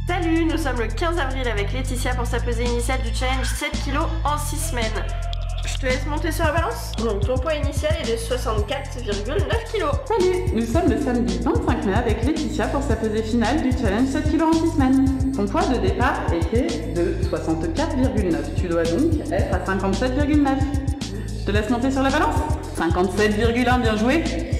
Salut, nous sommes le 15 avril avec Laetitia pour sa pesée initiale du challenge 7 kg en 6 semaines. Je te laisse monter sur la balance. Donc ton poids initial est de 64,9 kg. Salut, nous sommes le samedi 25 mai avec Laetitia pour sa pesée finale du challenge 7 kg en 6 semaines. Ton poids de départ était de 64,9. Tu dois donc être à 57,9. Je te laisse monter sur la balance. 57,1, bien joué.